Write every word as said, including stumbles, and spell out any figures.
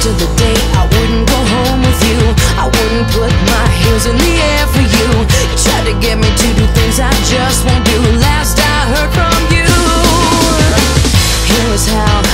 to the day I wouldn't go home with you. I wouldn't put my heels in the air for you. You tried to get me to do things I just won't do. Last I heard from you, here was how